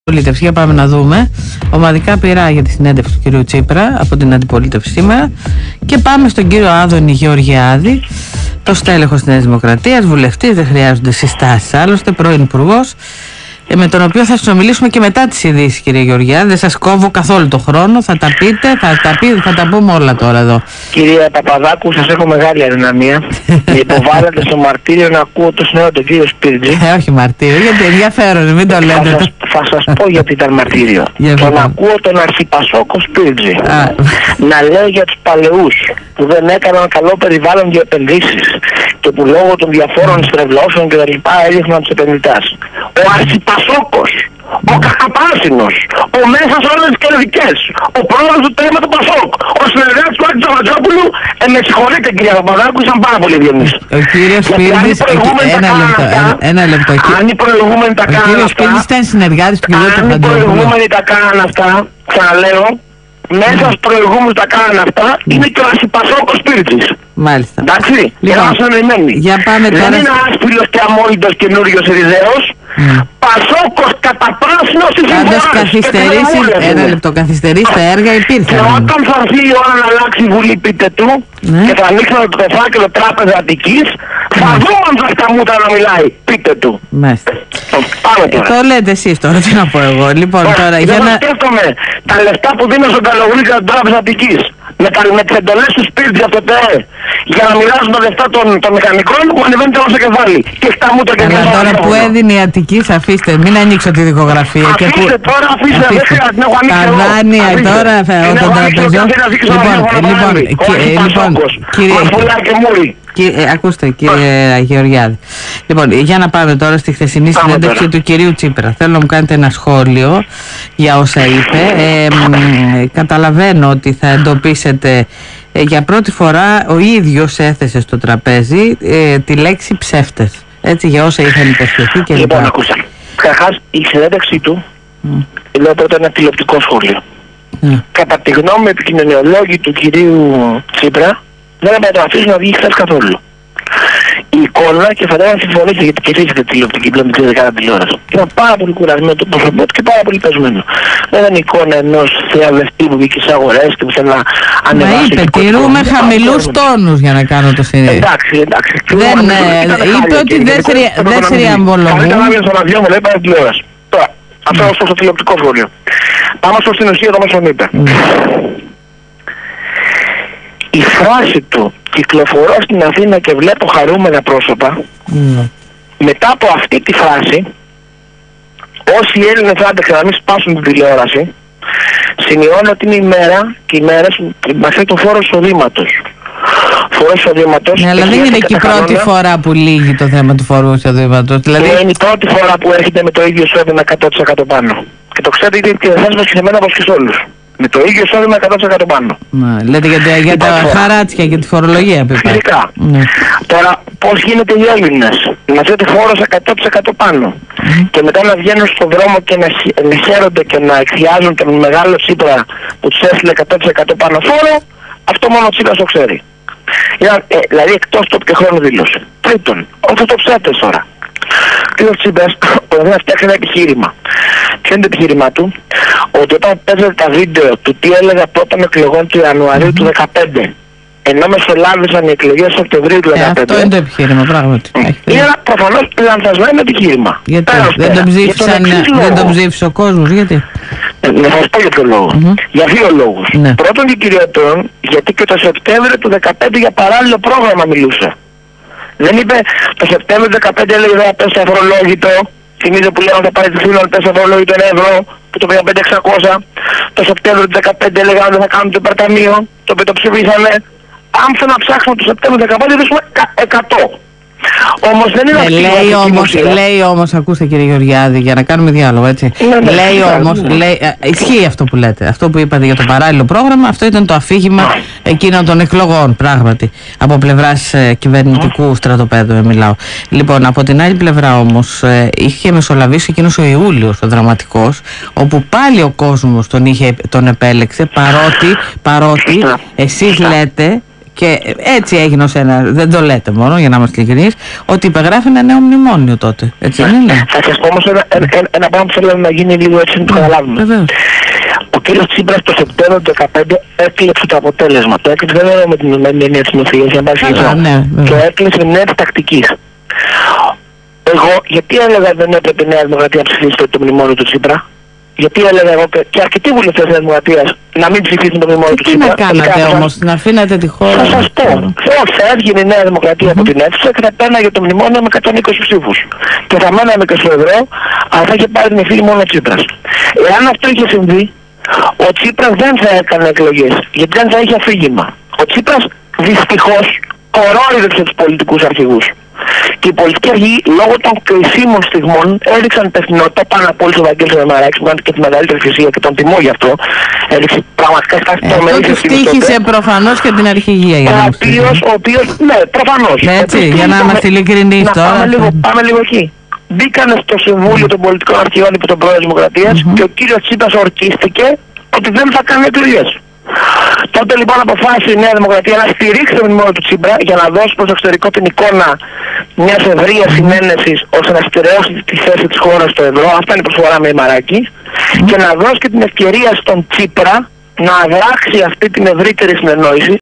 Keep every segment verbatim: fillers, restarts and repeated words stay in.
Για πάμε να δούμε. Ομαδικά πειρά για τη συνέντευξη του κυρίου Τσίπρα από την αντιπολίτευση σήμερα. Και πάμε στον κύριο Άδωνη Γεωργιάδη, το στέλεχος της Νέας Δημοκρατίας, βουλευτής, δεν χρειάζονται συστάσεις άλλωστε, πρώην υπουργός, με τον οποίο θα συνομιλήσουμε και μετά τις ειδήσεις, κύριε Γεωργιάδη. Δεν σας κόβω καθόλου το χρόνο, θα τα πείτε, θα τα, πει, θα τα πούμε όλα τώρα εδώ. Κυρία Παπαδάκου, σας έχω μεγάλη αδυναμία. Με υποβάλλετε στο μαρτύριο να ακούω το συνέδριο του κύριο Σπίρτζη. Ε, όχι μαρτύριο, γιατί ενδιαφέρον, μην το λέτε. Θα σας, θα σας πω γιατί ήταν μαρτύριο. Το να ακούω τον αρχιπασόκο Σπίρτζη να λέει για τους παλαιούς που δεν έκαναν καλό περιβάλλον για επενδύσεις και που λόγω των διαφόρων στρεβλώσεων και τα λοιπά έδειχναν τους επενδυτάς. Ο αρχιπασόκος, ο κακαπάσινος, ο μέσα σε όλες τις κερδικές, ο πρόεδρος του τμήματος του Πασόκ, ο συνεργάτης του Άκη Τζαβατζόπουλου, ε, με συγχωρείτε κυρία Παπαδάκου, ήσαν πάρα πολύ ευγενείς. Ο κύριος Σπίρτζης, ένα λεπτό, ένα, ένα λεπτό. Αν οι προηγούμενοι τα κάναν αυτά, ο κύριος Σπίρτζης ήταν συνεργάτης του κυρίου Τζαβατζόπουλου. Αν οι προηγούμενοι τα κάναν αυτά, ξαναλέω, μέσα στους προηγούμενους τα κάναν αυτά, είναι και ο αρχιπασόκος Σπίρτζης. Μάλιστα. Εντάξει, λοιπόν, για πάμε τώρα. Δεν είναι άσπυλος και αμόλυντος καινούριος Ριζέος. Mm. Πασόκος καταπράσινος ή πάντως καθυστερήσει, ένα λεπτό, καθυστερήσει τα έργα υπήρχαν. Και όταν θα έρθει η ώρα να αλλάξει η Βουλή, πείτε του, ναι, και θα ανοίξουμε το φάκελο Τράπεζα Αττικής, θα mm. δούμε αν θα σταμούτα να μιλάει, πείτε του. Μάλιστα. Ε, το λέτε εσείς τώρα, τι να πω εγώ. Λοιπόν, τώρα, τώρα για να... σκέφτομαι τα λεφτά που δίνω στον Καλογρή για την Τράπεζα Αττικής, με, με τις εντολές του Σπίρτζη από το ΤΕΕ, για να μιλάσουν τα λεφτά των, των μηχανικών που ανεβαίνουν τέλος στο κεφάλι. Και σταμούτα και κεφάλι. Αλλά τώρα που έδινε η Αττικής, αφήστε, μην ανοίξω τη δικογραφία. Αφήστε και που... τώρα, αφήστε, δεν χρειάζεται να έχω ανοίξει εγώ. Τα δάνεια τώρα, τον τραπεζό. Λοιπόν, κύριε... Κύριε, ακούστε κύριε Γεωργιάδη. Λοιπόν, για να πάμε τώρα στη χθεσινή συνέντευξη του κυρίου Τσίπρα. Θέλω να μου κάνετε ένα σχόλιο για όσα είπε. Ε, ε, καταλαβαίνω ότι θα εντοπίσετε ε, για πρώτη φορά ο ίδιος έθεσε στο τραπέζι ε, τη λέξη ψεύτες. Έτσι, για όσα είχαν υποσχεθεί και λοιπόν, λοιπά. Ακούστε. Καταρχάς, η συνέντευξή του mm. λέω πρώτα ένα τηλεοπτικό σχόλιο. Mm. Κατά τη γνώμη επικοινωνιολόγη του κυρίου Τσίπρα, δεν έπρεπε να αφήσουν να βγει χθες καθόλου. Η εικόνα, και φαντάζομαι να συμφωνήσετε γιατί και εσείς είστε τηλεοπτική πλέον δεν δεκάτα τηλεόραση. Ήταν πάρα πολύ κουρασμένο το πρόσωπό του και πάρα πολύ πεσμένο. Δεν ήταν η εικόνα ενός θεαδευτή που βγήκε στις αγορές και που θέλει να ανεβάσει. Μα είπε, τηρούμε χαμηλούς τόνους για να κάνω το συνέδριο. Εντάξει, εντάξει. Δεν, είπε ότι δεν θριαμβολογούν. Αν ήταν άδειο στο ραδιό μου, λέει πάρα τηλεόραση. Τώρα, αυτό είναι στο τηλεοπτικό σχόλιο. Πάμε στην ουσία το μας τον είπε. Η φράση του «κυκλοφορώ στην Αθήνα και βλέπω χαρούμενα πρόσωπα», mm. μετά από αυτή τη φράση, όσοι Έλληνες άντρες να μην σπάσουν την τηλεόραση, σημειώνω ότι είναι η μέρα και οι μέρες που μας έχει το φόρο εισοδήματος. Φόρο εισοδήματος. Ναι, αλλά δεν είναι και η πρώτη φορά που λύγει το θέμα του φόρου εισοδήματος. Δηλαδή... Είναι η πρώτη φορά που έρχεται με το ίδιο εισόδημα εκατό τοις εκατό πάνω. Και το ξέρετε γιατί δεν θα σας και σε μένα όπως και σε όλους. Με το ίδιο εισόδημα εκατό τοις εκατό πάνω. Μα, λέτε για, τα, για τα χαράτσια και τη φορολογία που υπάρχει. Φυσικά. Ναι. Τώρα πώς γίνεται οι Έλληνες να ζουν φόρος εκατό τοις εκατό πάνω mm. και μετά να βγαίνουν στον δρόμο και να, να χαίρονται και να εκφιάζουν τον μεγάλο Τσίπρα που τους έστειλε εκατό τοις εκατό πάνω φόρο, αυτό μόνο ο Τσίπρας το ξέρει. Ε, δηλαδή εκτός του και χρόνο δήλωσε. Τρίτον, όπως το ψεύτες τώρα. Και ο Τσίπρας πρέπει να φτιάξει ένα επιχείρημα. Ποιο είναι το επιχείρημα του? Ότι όταν παίζετε τα βίντεο του τι έλεγα πρώτων εκλογών του Ιανουαρίου mm-hmm. του δεκαπέντε, ενώ μεσολάβησαν οι εκλογές του Οκτωβρίου του δεκαπέντε. Ε, αυτό είναι το επιχείρημα, πράγματι. Είναι ένα προφανώς λανθασμένο επιχείρημα. Γιατί δεν τον, ψήφισαν, δεν τον ψήφισε ο κόσμος, γιατί? Ε, να σας πω για ποιο λόγο. Mm-hmm. Για δύο λόγους. Ναι. Πρώτον και κυριότερον, γιατί και το Σεπτέμβριο του δεκαπέντε για παράλληλο πρόγραμμα μιλούσε. Δεν είπε το Σεπτέμβριο του δεκαπέντε έλεγε θα πέσει αφορολόγητο. Θυμίζω που λέγανε θα πάρει τη φύλλα να πέσει αφορολόγητο ένα ευρώ που το πέντε χιλιάδες εξακόσια. Το Σεπτέμβριο του δεκαπέντε έλεγαν θα κάνουν το υπερταμείο, το οποίο το ψηφίσανε. Αν θέλω να ψάξουμε το Σεπτέμβριο του δεκαπέντε βρίσκουμε εκατό. Όμως δεν είναι ε, λέει, όμως, λέει όμως, ακούστε κύριε Γεωργιάδη, για να κάνουμε διάλογο, έτσι. Ναι, ναι, λέει ναι, όμως, ναι. λέει, ε, ισχύει αυτό που λέτε. Αυτό που είπατε για το παράλληλο πρόγραμμα, αυτό ήταν το αφήγημα ναι. εκείνων των εκλογών, πράγματι. Από πλευράς ε, κυβερνητικού ναι. στρατοπέδου, ε, μιλάω. Λοιπόν, από την άλλη πλευρά όμως, ε, είχε μεσολαβήσει εκείνος ο Ιούλιος, ο δραματικός, όπου πάλι ο κόσμος τον, είχε, τον επέλεξε, παρότι, παρότι εσείς λέτε. Και έτσι έγινε ως ένα, δεν το λέτε μόνο για να είμαστε ειλικρινείς, ότι υπεγράφει ένα νέο μνημόνιο τότε. Έτσι δεν είναι? Θα σας πω όμως ένα, ένα, ένα πράγμα που θέλω να γίνει λίγο έτσι να το καταλάβουμε. Βεβαίως. Ο κύριος Τσίπρας το Σεπτέμβριο του δύο χιλιάδες δεκαπέντε έκλεψε το αποτέλεσμα. Το έκλεψε δεν είναι με την έννοια της νοθείας, για να πάρει το έκλεψε με την έννοια της τακτικής. Εγώ γιατί έλεγα δεν έπρεπε η Νέα Δημοκρατία να ψηφίσει το, το μνημόνιο του Τσίπρα? Γιατί έλεγα εγώ και αρκετοί βουλευτές της Νέας Δημοκρατίας να μην ψηφίσουν το μνημόνιο του Τσίπρα? Τι να κάνατε όμως, να αφήνατε τη χώρα? Θα σας πω. Όχι, θα έβγαινε η Νέα Δημοκρατία mm-hmm. από την αίθουσα και θα πέναγε το μνημόνιο με εκατόν είκοσι ψήφους. Και θα μέναμε και στο ευρώ, αλλά θα είχε πάρει την ευθύνη μόνο ο Τσίπρας. Εάν αυτό είχε συμβεί, ο Τσίπρας δεν θα έκανε εκλογές, γιατί δεν θα είχε αφήγημα. Ο Τσίπρας δυστυχώς κορόιδεψε τους πολιτικούς αρχηγούς. Και οι πολιτικοί αρχηγοί λόγω των κρισίμων στιγμών έδειξαν υπευθυνότητα πάνω από όλους ο Βαγγέλης Μαράκης που έκανε και τη μεγαλύτερη θυσία και τον τιμώ γι' αυτό. Έδειξε πραγματικά στάση τρομερή. Αυτό του τύχησε προφανώς και την αρχηγία για να ο οποίος, ο οποίος, ναι, προφανώς. Έτσι, για να είμαστε ειλικρινείς τώρα. Πάμε λίγο, πάμε λίγο εκεί. Μπήκανε στο Συμβούλιο των Πολιτικών Αρχηγών υπό τον Πρόεδρο της Δημοκρατίας mm-hmm. και ο κύριος Τσίπρας ορκίστηκε ότι δεν θα κάνει εκλογές. Τότε λοιπόν αποφάσισε η Νέα Δημοκρατία να στηρίξει το μνημόνιο του Τσίπρα για να δώσει προς το εξωτερικό την εικόνα μιας ευρείας συνένεσης ώστε να στερεώσει τη θέση της χώρας στο ευρώ. Αυτά είναι η προσφορά με η Μαράκη. Mm-hmm. Και να δώσει και την ευκαιρία στον Τσίπρα να αδράξει αυτή την ευρύτερη συνεννόηση.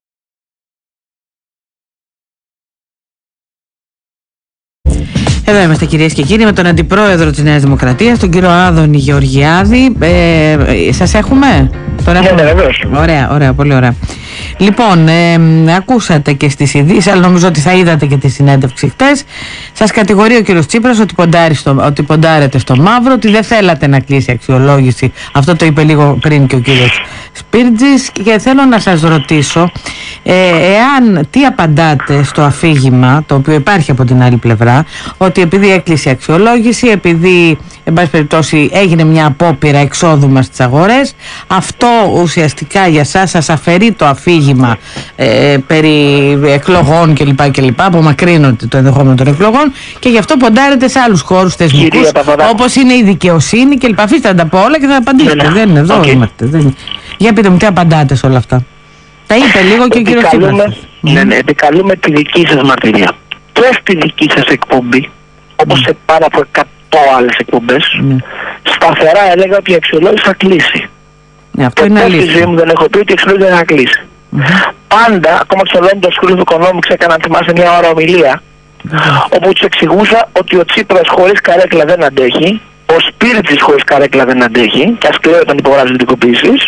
Εδώ είμαστε κυρίες και κύριοι με τον Αντιπρόεδρο της Νέας Δημοκρατίας, τον κύριο Άδωνη Γεωργιάδη. Ε, σας έχουμε? Τον έχουμε. Ναι, βεβαίως. Ωραία, ωραία, πολύ ωραία. Λοιπόν, ε, ακούσατε και στις ειδήσεις, αλλά νομίζω ότι θα είδατε και τη συνέντευξη χτες. Σας κατηγορεί ο κύριος Τσίπρας ότι, στο, ότι ποντάρετε στο μαύρο, ότι δεν θέλατε να κλείσει αξιολόγηση. Αυτό το είπε λίγο πριν και ο κύριος Σπίρτζης. Και θέλω να σας ρωτήσω, ε, εάν τι απαντάτε στο αφήγημα, το οποίο υπάρχει από την άλλη πλευρά, ότι επειδή έκλεισε αξιολόγηση, επειδή εν πάση περιπτώσει έγινε μια απόπειρα εξόδου μας στις αγορές, αυτό ουσιαστικά για σας σας αφαιρεί το αφήγημα ε, περί εκλογών κλπ. κλπ. Απομακρύνονται το ενδεχόμενο των εκλογών και γι' αυτό ποντάρετε σε άλλους χώρους θεσμικούς όπως είναι η δικαιοσύνη κλπ. Αφήστε να τα πω όλα και θα απαντήσετε. Ναι, δεν είναι εδώ, okay. είμαστε. Δεν... Για πείτε μου τι απαντάτε σε όλα αυτά. Τα είπε λίγο και ο κύριος Τσίπρας. Ναι, ναι, επικαλούμε τη δική σας μαρτυρία και στη δική σας εκπομπή, όπως mm. σε πάρα από εκατό άλλες εκπομπές, mm. σταθερά έλεγα ότι η αξιολόγηση θα κλείσει. Ναι, αυτό είναι αλήθεια. Στη ζωή μου δεν έχω πει ότι η αξιολόγηση δεν θα κλείσει. Mm-hmm. Πάντα, ακόμα και στο λόγο του Σχολείου του Οικονόμου, έκανα, αν θυμάσαι, μια ώρα ομιλία, mm-hmm. όπου τους εξηγούσα ότι ο Τσίπρας χωρίς καρέκλα δεν αντέχει, ο Σπίρτζης χωρίς καρέκλα δεν αντέχει, και ασκληρό όταν υπογράψει δυτικοποίησεις,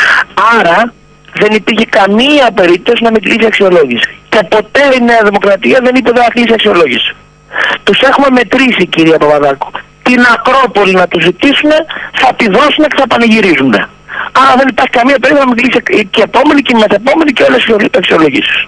άρα δεν υπήρχε καμία περίπτωση να μην κλείσει αξιολόγηση. Και ποτέ η Νέα Δημοκρατία δεν είπε δεν θα κλείσει αξιολόγηση. Τους έχουμε μετρήσει, κυρία Παπαδάκου. Την Ακρόπολη να τους ζητήσουν, θα τη δώσουν και θα πανηγυρίζουν. Άρα δεν υπάρχει καμία περίπτωση να μην κλείσει και επόμενη και μεθεπόμενη και όλες οι αξιολογήσεις.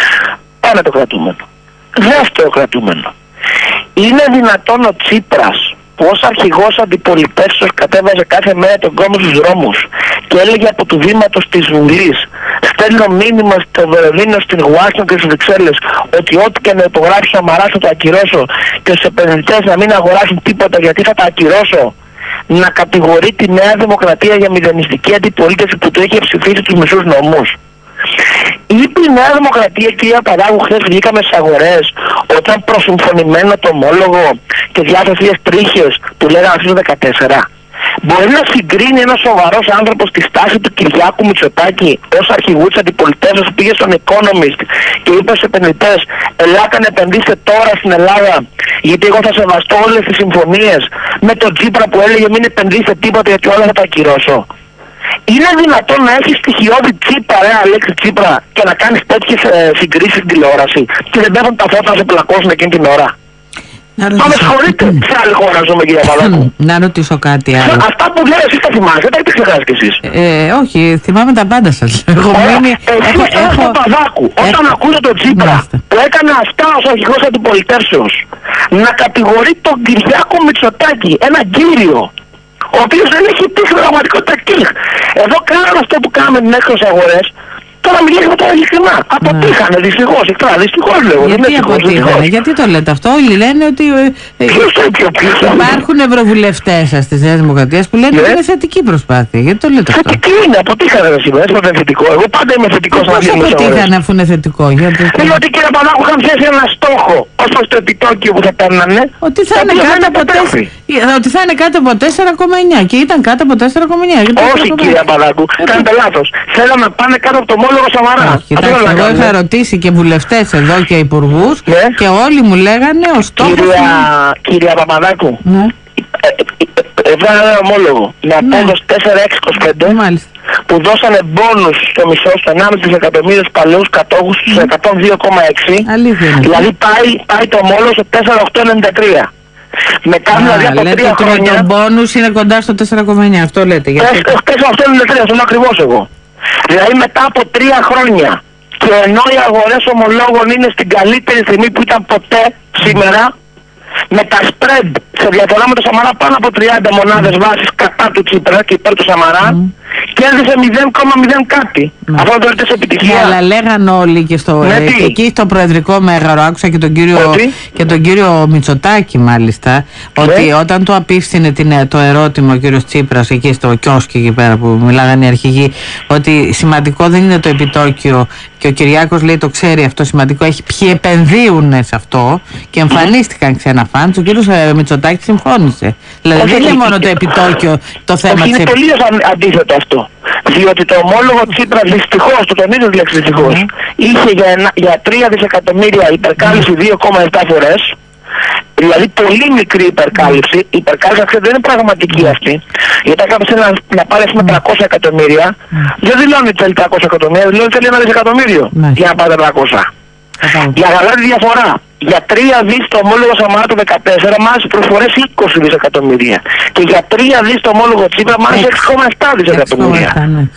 Ένα το κρατούμενο. Δεύτερο κρατούμενο. Είναι δυνατόν ο Τσίπρας που ως αρχηγός αντιπολιτεύσεως κατέβαζε κάθε μέρα τον κόμμα στους δρόμους και έλεγε από του βήματος της Βουλής, στέλνω μήνυμα στο Βερολίνο, στην Ουάσιγκτον και στις Βρυξέλλες ότι ό,τι και να υπογράψει ο Σαμαράς θα το ακυρώσω και στους επενδυτές να μην αγοράσουν τίποτα γιατί θα τα ακυρώσω, να κατηγορεί τη Νέα Δημοκρατία για μηδενιστική αντιπολίτευση που το είχε ψηφίσει τους μισούς νόμους? Είπε η Νέα Δημοκρατία, κυρία Παπαδάκου, χθες βγήκαμε στις αγορές όταν προσυμφωνημένο το ομόλογο και διάφορες τρίχες του λέγανε αυτοί το δεκατέσσερα. Μπορεί να συγκρίνει ένας σοβαρός άνθρωπος τη στάση του Κυριάκου Μητσοτάκη ως αρχηγού της αντιπολιτεύσεως που πήγε στον Economist και είπε στους επενδυτές ελάτε να επενδύσετε τώρα στην Ελλάδα γιατί εγώ θα σεβαστώ όλες τις συμφωνίες, με τον Τσίπρα που έλεγε μην επενδύσετε τίποτα γιατί όλα θα τα ακυρώσω? Είναι δυνατόν να έχεις στοιχειώδη Τσίπρα, ρε Αλέξη Τσίπρα, και να κάνεις τέτοιες ε, συγκρίσεις στην τηλεόραση και δεν πέφτουν τα φώτα να σε πλακώσουν εκείνη την ώρα? Μα με συγχωρείτε, σε άλλη χώρα ζούμε, κυρία Παπαδάκου. Να ρωτήσω κάτι άλλο. Αυτά που λέω εσείς τα θυμάστε, δεν τα έχετε ξεχάσει κι εσείς. Ε, όχι, θυμάμαι τα πάντα σας. Εγώ μείνει... Εσείς ως Παπαδάκου, όταν ακούτε τον Τσίπρα που έκανε αυτά ως αρχηγός αντιπολιτεύσεως, να κατηγορεί τον Κυριάκο Μητσοτάκη, έναν κύριο, ο οποίος δεν έχει πει στην πραγματικότητα κλικ. Εδώ κάναμε αυτό που κάναμε την έξω αγορές, Τώρα μιλήσουμε τώρα ειλικρινά. Αποτύχανε δυστυχώς. Εκτρά, δυστυχώς λέω. Γιατί αποτύχανε, γιατί το λέτε αυτό? Όλοι λένε ότι ε, ε, υπάρχουν ευρωβουλευτές της Νέας Δημοκρατίας που λένε ότι είναι θετική προσπάθεια. Γιατί το λέτε αυτό? Θετική είναι, αποτύχανε ρε σήμερα. Έσπατε θετικό. Εγώ πάντα είμαι θετικός να βγει. Πώς αποτύχανε αφού είναι θετικό? Γιατί κύριε Παπαδάκου είχαν θέσει ένα στόχο ως προς το επιτόκιο που θα παίρνανε. Ότι θα είναι κάτω από ότι θα είναι κάτω από τέσσερα κόμμα εννιά και ήταν κάτω από τέσσερα κόμμα εννιά. Όχι κύριε Παπαδάκου, κάνετε λάθος. Θέλαμε να πάνε κάτω από το ομόλογο Σαμαρά. Κοιτάξτε, εγώ είχα ρωτήσει και βουλευτές εδώ και υπουργούς και όλοι μου λέγανε ο στόχος... Κυρία Παπαδάκου, έβγαλε ένα ομόλογο με απόδοση τέσσερα έξι είκοσι πέντε που δώσανε μπόνους στο μισό, στο ενάμιση δισεκατομμύριο στους παλαιούς κατόχους στους εκατόν δύο κόμμα έξι. Δηλαδή πάει, πάει το ομόλογο στο τέσσερα οκτώ ενενήντα τρία. Μετά δηλαδή από λέτε τρία χρόνια... Λέτε ότι το μπόνους είναι κοντά στο τέσσερα κόμμα εννιά, αυτό λέτε. τέσσερα οκτώ ενενήντα τρία, αυτό είναι ακριβώς εγώ. Δηλαδή μετά από τρία χρόνια και ενώ οι αγορές ομολόγων είναι στην καλύτερη στιγμή που ήταν ποτέ σήμερα, με τα spread σε διαφορά με το Σαμαρά πάνω από τριάντα μονάδες βάσης κατά του Τσίπρα και υπέρ του Σαμαρά, mm. κέρδισε μηδέν κόμμα μηδέν κάτι. Mm. Αυτό το λέτε σε επιτυχία. Ναι, αλλά λέγαν όλοι και στο, ναι, ε, εκεί στο προεδρικό μέγαρο, άκουσα και τον κύριο, και τον κύριο Μητσοτάκη μάλιστα, ναι, ότι όταν του απίφθινε την, το ερώτημα ο κύριος Τσίπρας εκεί στο κιόσκι εκεί πέρα που μιλάγανε οι αρχηγοί, ότι σημαντικό δεν είναι το επιτόκιο και ο Κυριάκος λέει το ξέρει αυτό σημαντικό, έχει ποιοι επενδύουν σε αυτό και εμφανίστηκαν ξένα φαντς, ο κύριος ε, Μητσοτάκης συμφώνησε. Δηλαδή όχι, δεν είναι μόνο το επιτόκιο το θέμα της... Είναι τελείως αντίθετο αυτό. Διότι το ομόλογο Τσίπρα δυστυχώς, το τονίζω τη λέξη δυστυχώς, mm. είχε για, ένα, για τρία δισεκατομμύρια υπερκάλυψη δύο κόμμα επτά φορές. Δηλαδή πολύ μικρή υπερκάλυψη. Η υπερκάλυψη δεν είναι πραγματική αυτή. Γιατί αν κάποιος θέλει να, να πάρει με τριακόσια εκατομμύρια, δεν δηλώνει θέλει τριακόσια εκατομμύρια, δηλώνει θέλει ένα δισεκατομμύριο για να πάρει τριακόσια. Για να τη διαφορά. Για τρία δις το ομόλογο Σαμαρά το δεκατέσσερα μάζεψε προσφορές είκοσι δισεκατομμύρια. Και για τρία δις το ομόλογο Τσίπρα μάζεψε έξι κόμμα επτά δισεκατομμύρια.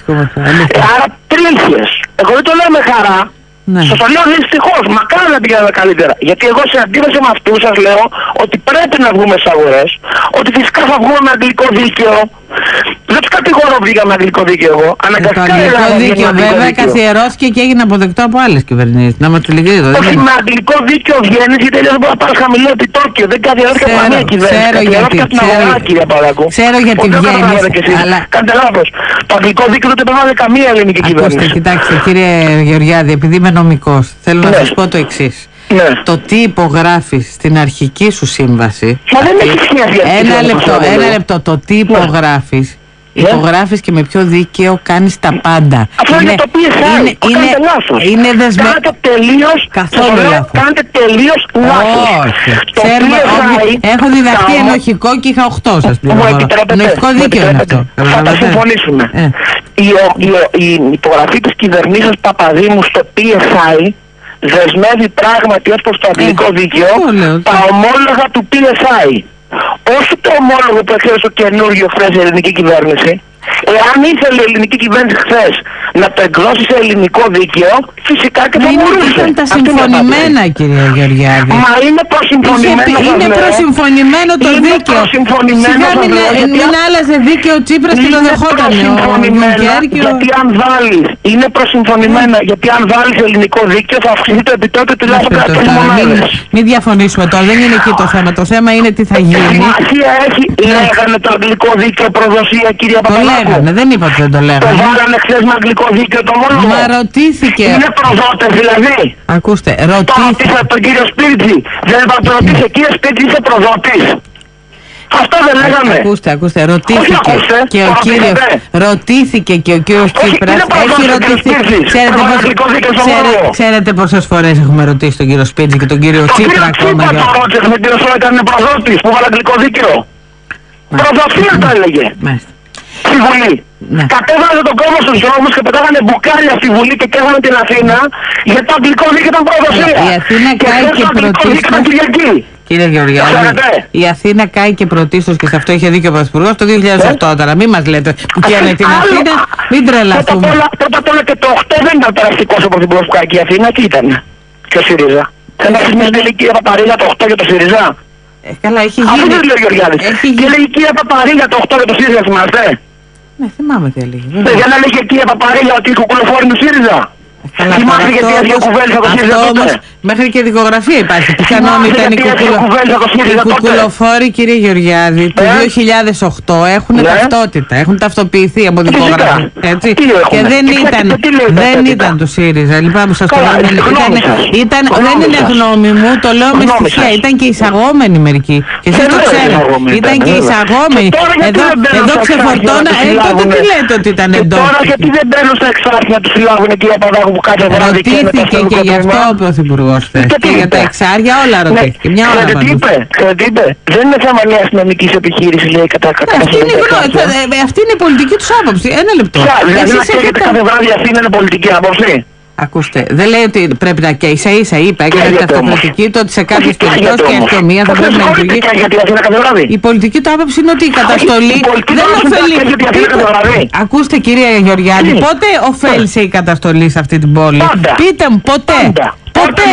Άρα τρίχες. Εγώ δεν το λέω με χαρά. Ναι. Σας το λέω δυστυχώς, μακάρι να πηγαίνουμε καλύτερα. Γιατί εγώ σε αντίθεση με αυτούς σας λέω ότι πρέπει να βγούμε στις αγορές, ότι φυσικά θα βγούμε με αγγλικό δίκαιο. Δεν τους κατηγορώ βγήκα με αγγλικό δίκαιο εγώ. Αναγκαστικά το αγγλικό δίκαιο βέβαια καθιερώθηκε και έγινε αποδεκτό από άλλες κυβερνήσεις. Να μας το λυγεί εδώ. Όχι, με αγγλικό δίκαιο βγαίνεις γιατί δεν μπορεί να πάρεις χαμηλό επιτόκιο. Δεν καθιερώθηκε από καμία κυβέρνηση. Καθιερώθηκε στην αγορά, κύριε Παπαδάκου. Ξέρω γιατί βγαίνεις. Κάντε λάθος. Το αγγλικό δίκαιο δεν το επεμβάλλει καμία ελληνική κυβέρνηση. Κοιτάξτε κύριε Γεωργιάδη, επειδή είμαι νομικός, θέλω να σας πω το εξής. Ναι. Το τι υπογράφεις στην αρχική σου σύμβαση. Μα δεν έχει σχέση. Ένα λεπτό, ένα λεπτό. Το τι υπογράφεις. Yeah. Υπογράφεις και με ποιο δίκαιο κάνεις τα πάντα. Αυτό είναι, είναι το πι ες άι, είναι, το κάνετε λάθος. Είναι δεσμε... Κάνετε τελείως, καθόλου λάθος. Κάνετε τελείως λάθος. Όχι. Ξέρουμε, όχι. Έχω διδαχθεί θα... ενοχικό και είχα οχτώ σας πληροφορώ. Ενοχικό δίκαιο είναι αυτό. Θα τα συμφωνήσουμε. Ε. Η, η, η, η υπογραφή της κυβερνήσεως Παπαδήμου στο πι ες άι δεσμεύει πράγματι ως προς το αγγλικό ε. δίκαιο τα ομόλογα του πι ες άι. Όχι το ομόλογο που εξέδωσε το καινούργιο χθες η ελληνική κυβέρνηση. Εάν ήθελε η ελληνική κυβέρνηση χθες να το εκδώσει σε ελληνικό δίκαιο, φυσικά και θα μπορούσε. Είναι τα συμφωνημένα, κύριε Γεωργιάδη. Μα είναι προσυμφωνημένο. Είναι προσυμφωνημένο το είναι δίκαιο. Σιγά μην, μην άλλαζε δίκαιο ο Τσίπρας και το δεχόταν ο Γιουνκέρ. Γιατί αν βάλεις, είναι προσυμφωνημένα, γιατί αν βάλεις ελληνικό δίκαιο θα αυξηθεί το επιτόκιο τουλάχιστον κατά τρεις μονάδες. Μην διαφωνήσουμε τώρα, δεν είναι εκεί το θέμα. Το θέμα είναι τι θα γίνει. Σημασία έχει, λέγανε το αγγλικό δίκαιο προδοσία, κυρία Παπαδάκου. Λέγανε, δεν είπα ότι δεν το λέγανε. Το βάλανε χθες με αγγλικό δίκαιο το μόνο. Μα ρωτήθηκε. Είναι προδότες δηλαδή. Ακούστε, ρωτήθηκε. Το τον κύριο Σπίρτζη. Δεν είπα το ρωτήσε, κύριε Σπίρτζη είσαι προδότης. Αυτό δεν λέγαμε. Ακούστε, ακούστε, ρωτήθηκε. Όχι, ακούστε, και ο κύριος, ρωτήθηκε και ο κύριος Τσίπρας. Έχει ρωτηθεί. Ξέρετε, ξέρετε, ξέρετε πόσες φορές έχουμε ρωτήσει τον κύριο Σπίρτζη και τον κύριο Τσίπρα ακόμα. Ο κύριος Τσίπρα το ρώτησε με κύριο Σόιτα είναι προδότης που βάλε αγγλικό δίκαιο. Προδοσία το έλεγε. Στη Βουλή. Ναι. Κατέβαζε τον κόσμο στους δρόμους και πετάγανε μπουκάλια στη Βουλή και καίγανε την Αθήνα γιατί το αγγλικό δίκαιο ήταν προδοσία. Η Αθήνα κάει και πρωτίστως. Κύριε Γεωργιάδη, η Αθήνα κάει και πρωτίστως και σε αυτό είχε δίκιο ο Πρωθυπουργός το δύο χιλιάδες οκτώ. Τώρα μην μας λέτε που καίνε την Αθήνα, μην τρελαθούμε. Πρώτα απ' όλα και το οκτώ δεν ήταν περαστικός ο Πρωθυπουργός που κάει και η Αθήνα, τι ήταν. Και ο ΣΥΡΙΖΑ. Δεν έχει μια τελική Παπαρίγα το οκτώ για το ΣΥΡΙΖΑ. Ε, καλά, έχει γίνει. Αυτό δεν λέει ο Γεωργιάδης. Και λέει η κυρία Παπαρίγα το οκτώ για το ΣΥΡΙΖΑ, θυμάστε. Ναι, θυμάμαι τι έλεγε. Δεν έλεγε η κυρία Παπαρίγα ότι η κουκουλοφόρη του ΣΥΡΙΖΑ. Θυμάσαι γιατί έσαι κουβέλης από ΣΥΡΙΖΑ τότε? Μέχρι και δικογραφία υπάρχει. Πιθανόν ήταν οι κουκουλοφόροι, κύριε Γεωργιάδη, το δύο χιλιάδες οκτώ έχουν ταυτότητα, έχουν ταυτοποιηθεί από δικογραφία. Έτσι. Και δεν ήταν, δεν ήταν του ΣΥΡΙΖΑ. Λυπάμαι που σας το λέω. Δεν είναι γνώμη μου, το λέω με στοιχεία. Ήταν και εισαγόμενοι μερικοί. Και εσείς το ξέρετε. Ήταν και εισαγόμενοι. Εδώ ξεφορτώνα. Τότε τι λέτε ότι ήταν εντός? Τώρα γιατί δεν μπαίνουν στα εξάρτητα να τους συλλάβουν εκεί ο Παπαδάκου που κάθε βράδυ? Ρωτήθηκε και γι' αυτό ο Πρωθυπουργός χθες. Και για τα εξάρια όλα ρωτήθηκε. Μια ώρα απαντούσε. Ξέρετε τι είπε? Δεν είναι θέμα μια αστυνομικής επιχείρησης, λέει, κατά αυτή είναι η πολιτική τους άποψη. Ένα λεπτό. Δηλαδή να καίγεται κάθε βράδυ αυτή είναι πολιτική άποψη? Ακούστε, δεν λέει ότι πρέπει να καίει. Ίσα ίσα είπα, έκανε την αυτοκριτική του ότι σε κάποιες περιπτώσεις και η αστυνομία θα πρέπει να λειτουργεί. Η πολιτική του άποψη είναι ότι η καταστολή δεν ωφελεί. Ακούστε, κυρία Γεωργιάδη, πότε ωφέλησε η καταστολή σε αυτή την πόλη? Πείτε μου, ποτέ. Ποτέ!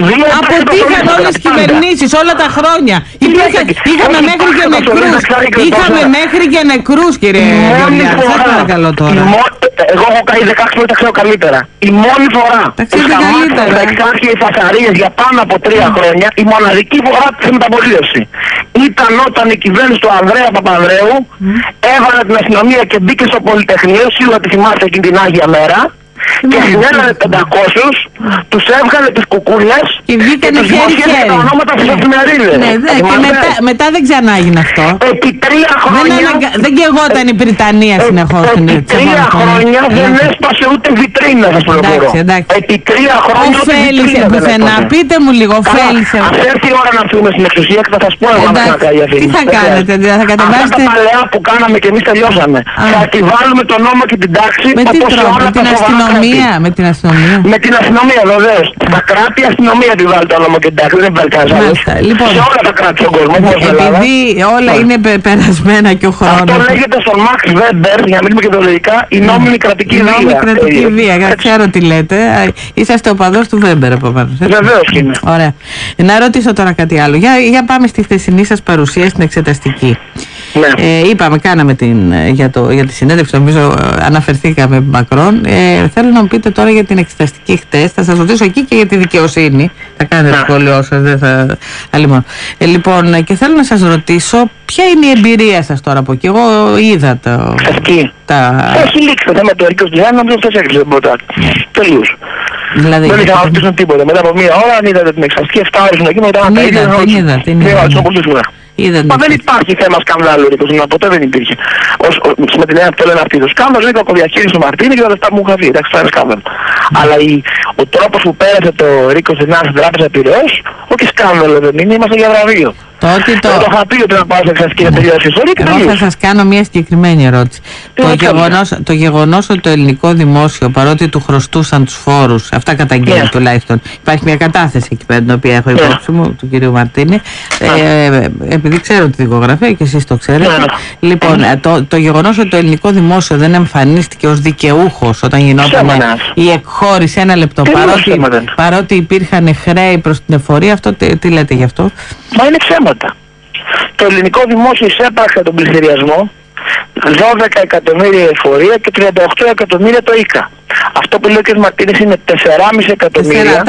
Αποτύχαν όλες τις κυβερνήσεις όλα τα χρόνια. Είχαμε μέχρι και νεκρούς. Είχαμε μέχρι και νεκρούς, κύριε Γεωργιάδη. Σας παρακαλώ τώρα. Εγώ έχω καεί δεκαέξι χρόνια, τα ξέρω καλύτερα. Η μόνη φορά που σταμάτησαν τα εξάρχεια οι φασαρίες για πάνω από τρία χρόνια, η μοναδική φορά της μεταπολίωση ήταν όταν η κυβέρνηση του Ανδρέα Παπανδρέου έβαλε την αστυνομία και μπήκε στο Πολυτεχνείο, σίγουρα τη θυμάστε εκείνη την Άγια Μέρα, και συνέλαβε πεντακόσιους, τους έβγαλε τις κουκούλες και τους δημοσίευσε τα ονόματα στις εφημερίδες. Ναι, ναι, και μετά, μετά δεν ξανά έγινε αυτό. Επί τρία χρόνια... Δεν, αναγκα... δεν καιγόταν η Βρυτανία συνεχώς. Ε, επί τρία χρόνια δεν έσπασε ούτε βιτρίνα, σας πληροφορώ. Επί τρία χρόνια ούτε βιτρίνα πουθενά. Πείτε μου λίγο, ωφέλησε. Ας έρθει η ώρα να φύγουμε στην εξουσία και θα σας πω εγώ να θα κάνει αυτή. Τι θα κάνετε, θα κατεβάσετε? Αυτά τα παλαιά που κάναμε και εμείς τελειώσαμε. Θα επιβάλλουμε τον νόμο και την τάξη όπως σε όλα τα σοβαρά. Με την αστυνομία. Με την αστυνομία, βεβαίως. Τα κράτη, η αστυνομία τη βάλει το όνομα και εντάξει, δεν βάλει κανένα άλλο. Λοιπόν, σε όλα τα κράτη στον κόσμο. Επειδή όλα είναι περασμένα και ο χρόνος. Αυτό λέγεται στον Μαξ Βέμπερ, για να μιλήσουμε και το λογικά, η νόμιμη κρατική βία. Η νόμιμη κρατική βία, ξέρω τι λέτε. Είσαστε οπαδός του Βέμπερ από πάνω. Βεβαίως είναι. Ωραία. Να ρωτήσω τώρα κάτι άλλο. Για, για πάμε στη χθεσινή σας παρουσία στην εξεταστική. Ναι. Ε, είπαμε, κάναμε την, για, το, για τη συνέντευξη, νομίζω αναφερθήκαμε μακρόν. Ε, θέλω να μου πείτε τώρα για την εξεταστική χτες. Θα σας ρωτήσω εκεί και για τη δικαιοσύνη. Θα κάνετε το σχόλιο σας, δεν θα... Άλλη ε, λοιπόν, και θέλω να σας ρωτήσω ποια είναι η εμπειρία σας τώρα από εκεί. Εγώ είδα το... Εξεταστική. Τα... Έχει λήξει το θέμα του Ερίκος Τζιάννα, νομίζω ότι έκλεισε την ποτά. Τελείως. Δηλαδή, δεν είχα να ρωτήσουν τίποτα. Μετά από μία ώρα, αν είδατε την εξεταστική, εφτά ώρες εκεί, μετά να τα είδα. Την είδα. Μα δεν υπάρχει θέμα σκανδάλου, Ρίκος, ποτέ δεν υπήρχε. Ως, ως, με την έννοια που το λένε αυτοί, το σκάνδαλο είναι η κακοδιαχείριση του Μαρτίνη και τα λεφτά που μου είχα δει. Εντάξει, αυτό είναι σκάνδαλο. Αλλά η, ο τρόπος που πέρασε το Ρίκος Δινάς στην Τράπεζα Πειραιώς, όχι σκάνδαλο δεν είναι, είμαστε για βραβείο. Τότε το... το είχα πει ότι να πάω σε εξεταστική να τελειώσει η ιστορία και τελείως. Εγώ θα σας κάνω μια συγκεκριμένη ερώτηση. Το γεγονός, το γεγονός ότι το ελληνικό δημόσιο, παρότι του χρωστούσαν τους φόρους, αυτά καταγγέλνει yeah. τουλάχιστον, υπάρχει μια κατάθεση εκεί πέρα την οποία έχω υπόψη yeah. μου, του κυρίου Μαρτίνη, yeah. ε, επειδή ξέρω τη δικογραφία και εσείς το ξέρετε. Yeah. Λοιπόν, yeah. το, το γεγονός ότι το ελληνικό δημόσιο δεν εμφανίστηκε ως δικαιούχος όταν γινόταν η εκχώρηση, ένα λεπτό, παρότι, παρότι υπήρχαν χρέη προς την εφορία, αυτό τι, τι λέτε γι' αυτό? Μα είναι ψέματα. Το ελληνικό δημόσιο εισέπραξε τον πληστηριασμό, δώδεκα εκατομμύρια εφορία και τριάντα οκτώ εκατομμύρια το ΙΚΑ. Αυτό που λέει ο κ. Μαρτίνης είναι τέσσερα κόμμα πέντε εκατομμύρια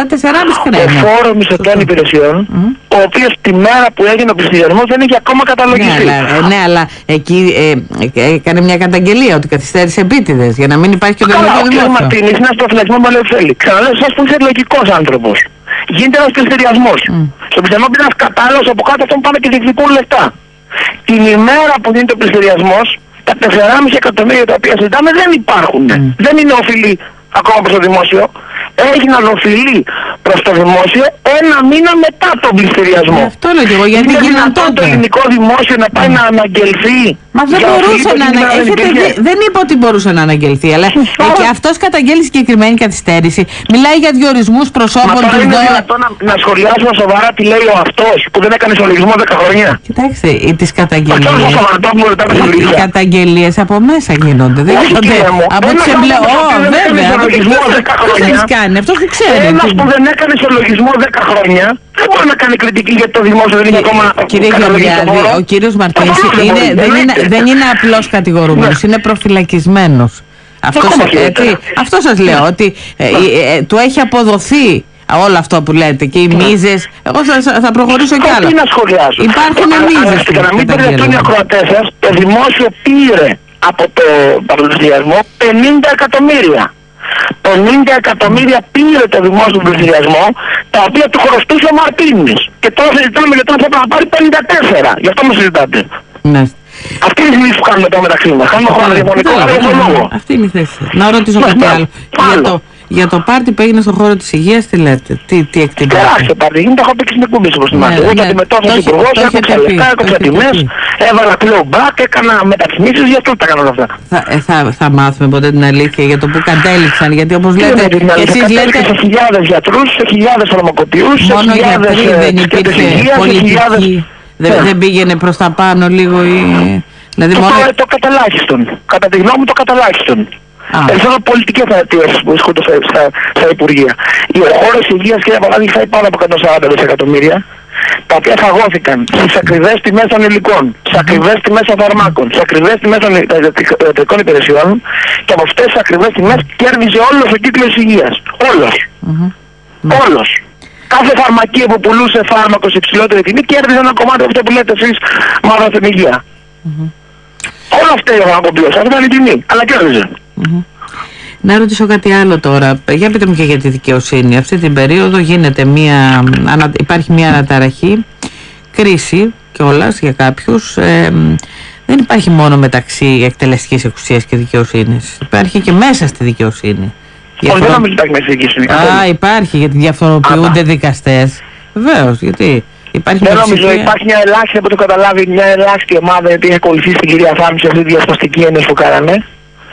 ο φόρος μισθωτών υπηρεσιών, mm. ο οποίος τη μέρα που έγινε ο πληστηριασμός δεν έχει ακόμα καταλογιστεί. Ναι, αλλά, ναι, αλλά εκεί ε, ε, έκανε μια καταγγελία ότι καθυστέρησε επίτηδες για να μην υπάρχει και το ελληνικό δημόσιο. Ο κ. Μαρτίνης είναι στο φυλακισμό που θέλει. Ξαναλέω σας που είσαι λογικός άνθρωπος. Γίνεται ένας πληστηριασμός. Mm. Στο πληστηριασμό είναι ένας κατάλληλος, από κάτω αυτόν πάνε και διεκδικούν λεφτά. Την ημέρα που γίνεται ο πληστηριασμός, τα τέσσερα κόμμα πέντε εκατομμύρια τα οποία συζητάμε δεν υπάρχουν. Mm. Δεν είναι οφειλή ακόμα προς το δημόσιο. Έγιναν οφειλή προς το δημόσιο ένα μήνα μετά τον πληστηριασμό. Αυτό λέω και εγώ, γιατί είναι δυνατόν το ελληνικό δημόσιο να πάει mm. να αναγγελθεί? Μα δεν μπορούσε να αναγγελθεί. Δεν είπε ότι μπορούσε να αναγγελθεί, αλλά ε, και αυτός καταγγέλει συγκεκριμένη καθυστέρηση. Μιλάει για διορισμούς προσώπων του ΔΟΕ. Είναι δυνατόν να, να σχολιάσουμε σοβαρά τι λέει ο αυτός που δεν έκανε ισολογισμό δέκα χρόνια? Κοιτάξτε, τις καταγγελίες. Οι καταγγελίες από μέσα γίνονται. Δεν γίνονται από τις εμπλεκόμενες. Βέβαια, αυτός κάνει, αυτός δεν ξέρει. Ένας που δεν έκανε ισολογισμό δέκα χρόνια δεν μπορεί να κάνει κριτική γιατί το δημόσιο δεν είναι ακόμα. Κύριε Γεωργιάδη, ο κύριος Μαρτίνης δεν είναι απλώς κατηγορούμενος, είναι προφυλακισμένος. Αυτό, έτσι, αυτό σας λέω, ότι ε, ε, ε, του έχει αποδοθεί όλο αυτό που λέτε και οι μίζες. Εγώ θα, θα προχωρήσω κι άλλο. Τι να σχολιάσω. Υπάρχουν μίζες. Και να μην περιεχτούν οι ακροατές σας, το δημόσιο πήρε από το παρουσιασμό πενήντα εκατομμύρια. πενήντα εκατομμύρια πήρε το δημόσιο πληστηριασμό, τα οποία του χρωστούσε ο Μαρτίνης. Και τώρα συζητάμε για τον θα να πάρει πενήντα τέσσερα. Γι' αυτό μου συζητάτε. Ναι. Αυτή είναι η συζήτηση που κάνουμε τώρα μεταξύ μας. Κάνουμε χωροδιαφωνικό, αλλά έχω λόγο. Αυτή είναι η θέση. Να ρωτήσω κάτι άλλο. Για το, για το πάρτι που έγινε στον χώρο της υγείας, τι λέτε, τι, τι εκτιμάτε. Τεράστιο πάρτι, γίνεται, έχω πει και στην εκπομπή όπως θυμάστε. Εγώ το αντιμετώπισα υπουργός, έκοψα λεφτά, έκοψα τιμές, έβαλα πλέον μπακ, έκανα μεταρρυθμίσεις, για αυτό τα έκανα όλα αυτά. Θα, ε, θα, θα μάθουμε ποτέ την αλήθεια για το που κατέληξαν, γιατί όπως λέτε, εσείς λέτε... σε χιλιάδες γιατρούς, σε χιλιάδες φαρμακοποιούς, σε μόνο χιλιάδες δεν υπήρχε πολιτική, δεν, δεν πήγαινε προς τα πάνω λίγο η... Δηλαδή το, μόνο... το, το καταλάχιστον. Κατά τη γνώμη μου το καταλάχιστον. Περισσότερο πολιτικές αιτίες που βρίσκονται στα, στα, στα Υπουργεία. Οι χώρες υγείας, κύριε Παπαδάκη, θα υπάρχουν από εκατόν σαράντα δισεκατομμύρια, τα οποία φαγώθηκαν στις ακριβές τιμές των υλικών, στις ακριβές τιμές των φαρμάκων, στις ακριβές τιμές των ιατρικών υπηρεσιών, και από αυτές τις ακριβές τιμές κέρδιζε όλος ο κύκλος υγείας. Όλος. Mm-hmm. Όλος. Κάθε φαρμακείο που πουλούσε φάρμακο σε υψηλότερη τιμή κέρδιζε ένα κομμάτι αυτό που λέτε εσείς μάλλον στην υγεία. Mm-hmm. Όλα αυτά είχαν αποπλώσει, αυτή ήταν η τιμή, αλλά κέρδιζε. Mm-hmm. Να ρωτήσω κάτι άλλο τώρα. Για πείτε μου και για τη δικαιοσύνη. Αυτή την περίοδο γίνεται μια, ανα, υπάρχει μια αναταραχή, κρίση κιόλας για κάποιους. Ε, δεν υπάρχει μόνο μεταξύ εκτελεστικής εξουσίας και δικαιοσύνης. Υπάρχει και μέσα στη δικαιοσύνη. Όχι, δεν νομίζω υπάρχει μέσα στη δικαιοσύνη. Α, υπάρχει, γιατί διαφοροποιούνται δικαστές. Βεβαίως, γιατί... Υπάρχει δεν νομίζω, ψηφία... υπάρχει μια ελάχιστη, από το καταλάβει, μια ελάχιστη ομάδα η οποία έχει ακολουθήσει την κυρία Θάνου σε αυτή τη διασπαστική έννοια που κάνανε.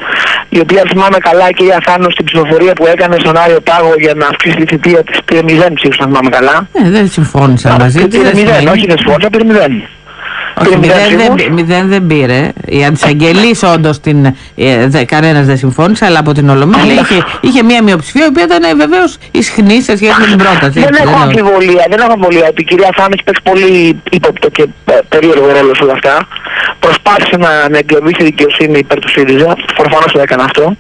Η οποία θυμάμαι καλά, η κυρία Θάνου στην ψηφοφορία που έκανε στον Άριο Πάγο για να αυξήσει τη θητεία της πήρε μηδέν ψήφους, να θυμάμαι καλά. Ε, δεν συμφώνησα μαζί της. Πήρε μηδέν, όχι δεν συμφώνησα, πήρε μηδέν. Όχι, μηδέν δεν, μηδέν δεν πήρε. Οι αντισαγγελείς όντως ε, κανένας δεν συμφώνησε, αλλά από την Ολομέλεια είχε, είχε μια μειοψηφία η οποία ήταν βεβαίως ισχνή σε σχέση με την πρόταση. Δεν έχω αμφιβολία, δεν έχω αμφιβολία. Η κυρία Θάνου έχει παίξει πολύ ύποπτο και περίεργο ρόλο σε όλα αυτά. Προσπάθησε να, να εγκλωβίσει τη δικαιοσύνη υπέρ του ΣΥΡΙΖΑ. Προφανώς το έκανε αυτό.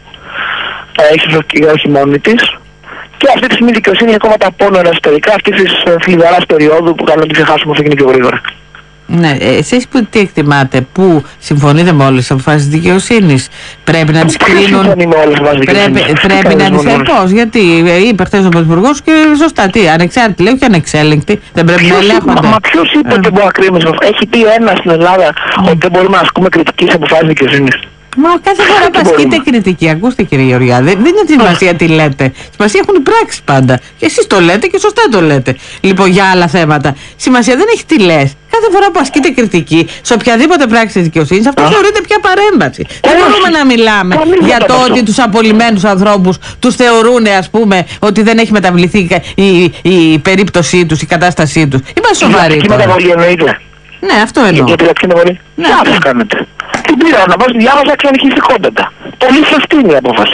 Ε, ίσως και όχι μόνη της. Και αυτή τη στιγμή η δικαιοσύνη έχει ακόμα τα πόνορα εσωτερικά αυτή τη θλιβεράς περίοδου που κάνουν να την ξεχάσουμε όσο γίνει πιο γρήγορα. Ναι, εσείς που τι εκτιμάτε, που συμφωνείτε με όλες τις αποφάσεις της δικαιοσύνης, πρέπει να τις κρίνουν, πρέπει, πρέπει να τις κρίνουν, πώς, γιατί είπε χθες ο Πρωθυπουργός και σωστά, τι, ανεξάρτητη λέει, όχι ανεξέλεγκτη, δεν πρέπει ποιος, να ελέγχονται. Μα ποιος είπε ότι μπορεί να κρίνουμε, έχει πει ένα στην Ελλάδα ότι δεν μπορούμε να ασκούμε κριτική σε αποφάσεις δικαιοσύνης. Μα κάθε φορά που ασκείτε κριτική, ακούστε κύριε Γεωργιάδη, δεν είναι σημασία τι λέτε. Σημασία έχουν οι πράξεις πάντα. Και εσείς το λέτε και σωστά το λέτε. Λοιπόν, για άλλα θέματα. Σημασία δεν έχει τι λες. Κάθε φορά που ασκείτε κριτική σε οποιαδήποτε πράξη της δικαιοσύνης, αυτό θεωρείται πια παρέμβαση. Δεν μπορούμε να μιλάμε για το ότι τους απολυμμένους ανθρώπους τους θεωρούν, ας πούμε, ότι δεν έχει μεταβληθεί η, η περίπτωσή τους, η κατάστασή τους. Είμαστε σοβαροί. Η μεταβολή εννοείται. Ναι, αυτό εννοώ. Για την μεταβολή. Ναι, αυτό κάνετε. Την πήρα να πάω στη διάβασα ξενυχιστικότατα. Πολύ σωστή είναι η απόφαση.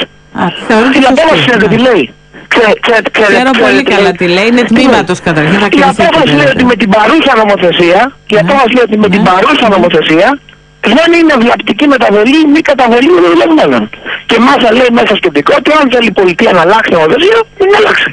Η απόφαση ξέρετε τι λέει. Ξέρω πολύ καλά τι λέει, είναι τμήματος καταρχήν. Η απόφαση λέει ότι με την παρούσα νομοθεσία, η απόφαση λέει ότι με την παρούσα νομοθεσία δεν είναι βλαπτική μεταβολή ή μη καταβολή δουλευμένων. Και μάλιστα λέει μέσα στο δικό ότι αν θέλει η πολιτεία να αλλάξει νομοθεσία, δεν αλλάξει.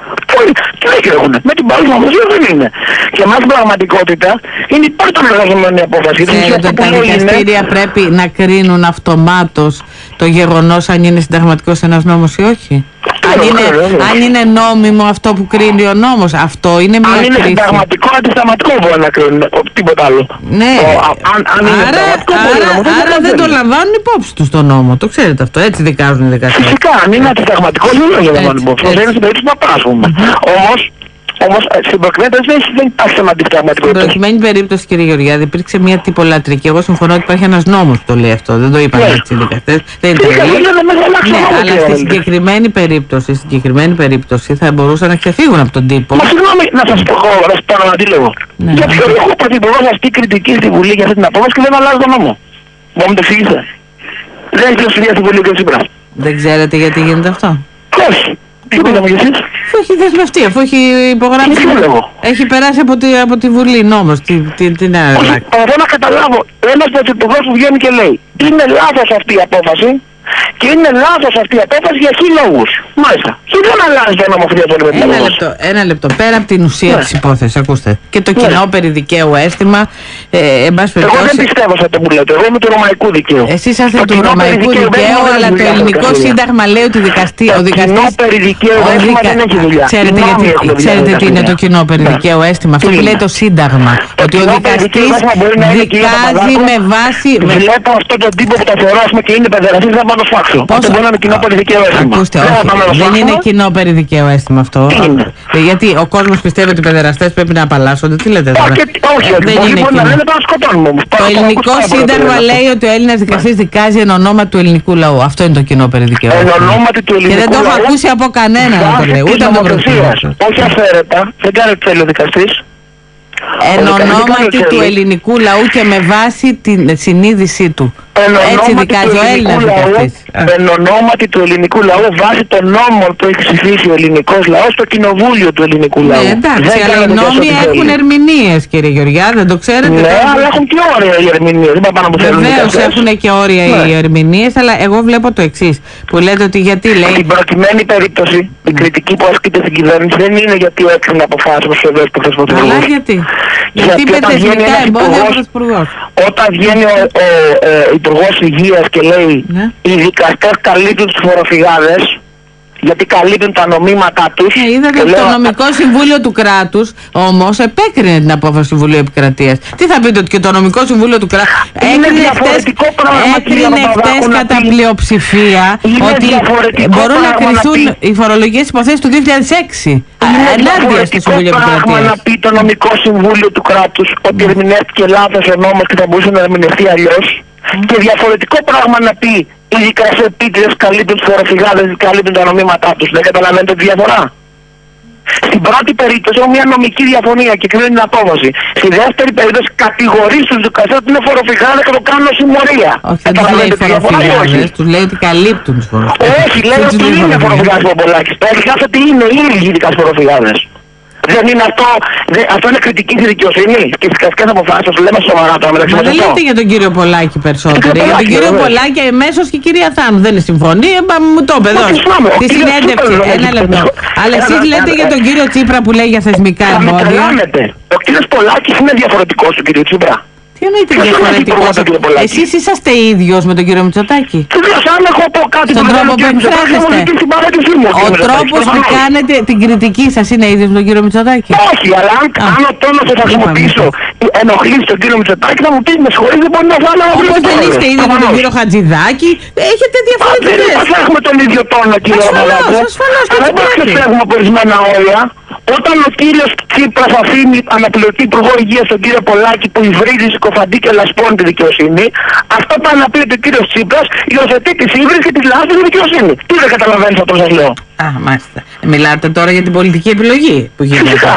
Τι λέγουν, με την παρούσα νομοθεσία δεν είναι. Και εμάς στην πραγματικότητα είναι υπέρ των εργαζομένων η απόφαση. Ξέρετε ότι τα δικαστήρια είναι... πρέπει να κρίνουν αυτομάτως το γεγονός αν είναι συνταγματικός ένας νόμος ή όχι. Αν είναι, αν είναι νόμιμο αυτό που κρίνει ο νόμος, αυτό είναι μια κρίση. Αν είναι συνταγματικό, αντισταγματικό μπορεί να κρίνουν, τίποτα άλλο. Ναι, ο, αν, αν είναι άρα, άρα, άρα δεν το λαμβάνουν υπόψη τους το νόμο, το ξέρετε αυτό, έτσι δικάζουν οι δικαστές. Φυσικά, αν είναι αντισταγματικό δεν το λαμβάνουν υπόψη, δεν είναι στην περίπτωση του παπά, ας πούμε. Όμως, Όμως στην προκειμένη περίπτωση δεν υπάρχει θέμα αντισταγματικό. Στην προκειμένη περίπτωση, κύριε Γεωργιάδη, υπήρξε μια τυπολατρική. Εγώ συμφωνώ ότι υπάρχει ένας νόμος που το λέει αυτό. Δεν το είπαν yeah. έτσι οι δικαστές. Δεν είναι τρελή. Ναι, αλλά στη συγκεκριμένη περίπτωση, στη συγκεκριμένη περίπτωση θα μπορούσαν να ξεφύγουν από τον τύπο. Μα συγγνώμη, να σας πω, να σας πάρω ένα αντίλογο. Ναι. Για ποιο λόγο ο Πρωθυπουργός ασκεί κριτική στη Βουλή για αυτή την απόφαση και δεν αλλάζει τον νόμο. Μπορεί να μου το εξηγήσετε. Δεν έχει πλειοψηφία στη Βουλή και ο Τσίπρας. Δεν ξέρετε γιατί γίνεται αυτό. Όχι. Τι πήγαμε κι εσείς. Αφού έχει δεσμευτεί, αφού έχει υπογράψει. Έχει περάσει από τη, από τη Βουλή νόμος. Τι, τι, τι να αλλάξει. Μπορώ να καταλάβω ένας πρωθυπουργός που βγαίνει και λέει είναι λάθος αυτή η απόφαση Και είναι λάθος αυτή η απόφαση για χι λόγους. Μάλιστα. Και δεν αλλάζει το νομοθετικό πολύ με την ένα λεπτό, ένα λεπτό. Πέρα από την ουσία ναι. της υπόθεσης, ακούστε. Και το κοινό ναι. περί δικαίου αίσθημα. Ε, εν πάση περιπτώσει. Εγώ δεν πιστεύω σε αυτό που λέτε. Εγώ είμαι του ρωμαϊκού δικαίου. Εσείς είστε του ρωμαϊκού δικαίου, αλλά το ελληνικό σύνταγμα λέει ότι δικαστή, ο δικαστής. Το κοινό περί δικαίου αίσθημα δεν έχει δουλειά. Ξέρετε, γιατί, ξέρετε τι είναι το κοινό περί δικαίου αίσθημα. Αυτό που λέει το σύνταγμα. Ότι ο δικαστής δικάζει με βάση. Βλέπω αυτόν τον τύπο που τα θεωράσουμε και είναι παιδεραστής, δεν πάω να το σφάξω. Πόσο μπορεί να είναι κοινό περί δικαίου αίσθημα. Ακούστε, όχι, δεν είναι κοινό περί δικαίου αίσθημα αυτό. Γιατί ο κόσμος πιστεύει ότι οι παιδεραστές πρέπει να απαλλάσσονται. Τι λέτε τώρα? Όχι, δεν είναι κοινό. Το ελληνικό σύνταγμα λέει ότι ο Έλληνας δικαστής δικάζει εν ονόματι του ελληνικού λαού. Αυτό είναι το κοινό περί δικαίου αίσθημα. Και δεν το έχω ακούσει από κανέναν να το λέει. Ούτε από τον Πρωθυπουργό. Όχι αφαίρετα, δεν κάνει τι θέλει ο δικαστής. Εν ονόματι του ελληνικού λαού και με βάση την συνείδησή του. Έτσι δικάζει ο Έλληνας δικαστής. Εν ονόματι του ελληνικού λαού, βάσει των νόμων που έχει ψηφίσει ο ελληνικός λαός στο κοινοβούλιο του ελληνικού λαού. Ναι, εντάξει, αλλά οι νόμοι έχουν ερμηνείες, κύριε Γεωργιά, δεν το ξέρετε? Ναι, αλλά έχουν και όρια οι ερμηνείες. Βεβαίως έχουν και όρια ναι. οι ερμηνείες, αλλά εγώ βλέπω το εξής. Που λέτε ότι γιατί λέει. Στην προκειμένη περίπτωση, mm. η κριτική που ασκείται στην κυβέρνηση δεν είναι γιατί έκρινε αποφάσεις ο Σοβιέτ του Πρωθυπουργού. Αλλά γιατί. Γιατί είπε θεσμικά εμπόδια ο Πρωθυπουργός. Όταν βγαίνει ο, ο, ο Υπουργός Υγείας και λέει ναι. οι δικαστές καλύπτουν τους φοροφυγάδες γιατί καλύπτουν τα νομίματά τους. Ναι, είδατε ότι το νομικό συμβούλιο του κράτους όμως επέκρινε την απόφαση του Συμβουλίου Επικρατείας. Τι θα πείτε, ότι και το νομικό συμβούλιο του κράτους έκρινε χτες κατά πλειοψηφία ότι μπορούν να κρυθούν οι φορολογικές υποθέσεις του δύο χιλιάδες έξι ενάντια στο Συμβούλιο Επικρατείας. Είναι να πει το νομικό συμβούλιο του κράτους ότι ερμηνεύτηκε λάθος ο νόμος και θα μπορούσε να ερμηνευτεί αλλιώς. Και διαφορετικό πράγμα να πει οι δικαστές επίτηδες καλύπτουν τους φοροφυγάδες, καλύπτουν τα νομίματά τους. Δεν καταλαβαίνετε τη διαφορά? Στην πρώτη περίπτωση έχω μια νομική διαφωνία και κρίνω την απόφαση. Στη δεύτερη περίπτωση κατηγορείς τους δικαστές ότι είναι φοροφυγάδες και το κάνουν συμμορία. Όχι, δεν τους λέει φοροφυγάδες, τους λέει ότι καλύπτουν τους φοροφυγάδες. Όχι, λέει ότι είναι φοροφυγάδες ο Πολάκης. Το έχει ότι είναι οι ίδιοι οι δικαστές φοροφυγάδες. Δεν είναι αυτό, δεν, αυτό είναι κριτική στη δικαιοσύνη και στις δικαστικές αποφάσεις, το λέμε σοβαρά τώρα μεταξύ μας. Μα δεν λέτε για τον κύριο Πολάκη περισσότερο. Για τον κύριο Πολάκη εμέσως και η κυρία Θάνου δεν είναι συμφωνεί, μου το είπε εδώ. Στη συνέντευξη, ένα λεπτό. Αλλά εσείς λέτε για τον κύριο Τσίπρα που λέει για θεσμικά εμπόδια. Ο κύριος Πολάκης είναι διαφορετικός του κύριου Τσίπρα. Τι εννοείται διαφορετικός? Εσείς είσαστε ίδιος με τον κύριο Μητσοτάκη? Αν έχω πω κάτι στον τρόπο που εκφράζεστε. Ο τρόπος που κάνετε την κριτική σας είναι ίδιος με τον κύριο Μητσοτάκη? Όχι, αλλά αν ο τόνος θα χρησιμοποιήσω ενοχλήσει τον κύριο Μητσοτάκη θα μου πει με συγχωρείς, δεν μπορεί να βάλω. Όπως δεν είστε ίδιος με τον κύριο Χατζηδάκη, έχετε διαφορετικές. Δεν έχουμε τον ίδιο τόνο, κύριε Παπαδάκη. Ασφαλώς, αλλά δεν ξεφεύγουμε από ορισμένα όρια. Όταν ο κύριος Τσίπρας αφήνει αναπληρωτή υπουργό υγείας τον κύριο Πολάκη που υβρίζει, συκοφαντεί και λασπώνει τη δικαιοσύνη, αυτό πάει να πει ότι ο κύριος Τσίπρας υιοθετεί τις ύβρις και τις λάσπες στη δικαιοσύνη. Τι δεν καταλαβαίνεις αυτό σας λέω? Α, μάλιστα. Μιλάτε τώρα για την πολιτική επιλογή που γίνεται. Φυσικά.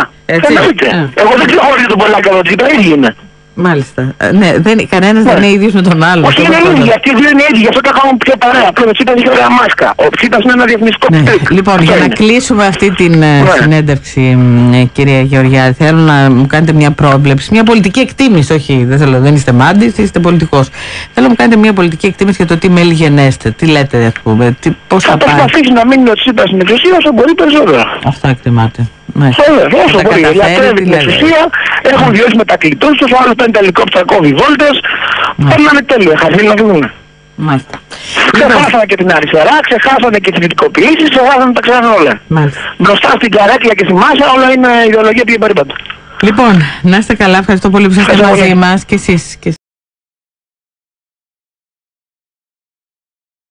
Εγώ δεν ξεχωρίζω τον Πολάκη από τον Τσίπρα, ίδιοι είναι. Μάλιστα. Ναι, δεν, κανένας ναι. δεν είναι ίδιος με τον άλλο. Όχι, είναι ίδιοι, αυτοί δύο είναι ίδιοι, γι' αυτό τα κάνουμε πιο παρέα. Ο Τσίπρας είχε ωραία μάσκα. Ο Τσίπρας είναι ένα διαφημιστικό ναι. πτύκ. Λοιπόν, για να κλείσουμε αυτή την ναι. συνέντευξη, κυρία Γεωργιάδη, θέλω να μου κάνετε μια πρόβλεψη, μια πολιτική εκτίμηση. Όχι, δεν, θέλω, δεν είστε μάντης, είστε πολιτικός. Θέλω να μου κάνετε μια πολιτική εκτίμηση για το τι μέλη γενέστε. Τι λέτε, ας πούμε, τι, πώς θα, θα πάει. Θα προσπαθήσει να μείνει ο Τσίπρας στην εξουσία όσο μπορεί περισσότερο. Αυτά εκτιμάτε. Ναι. Όσο μπορεί, λατρεύει την εξουσία, έχουν βιώσει με τα κλειτούς τους, ο άλλος παίρνει τα ελικόπτερα κόβει βόλτες, περνάνε τέλεια, χαθήλ να δούμε. Μάλιστα. Ξεχάσανε και την αριστερά, ξεχάσανε και τις δυτικοποιήσεις, ξεχάσανε τα ξεχάσανε όλα. Μάλιστα. Μπροστά στην καρέκλα και στη μάσα όλα είναι ιδεολογία πιο περίπατο. Λοιπόν, να είστε καλά, ευχαριστώ πολύ που είστε μαζί μας και εσείς.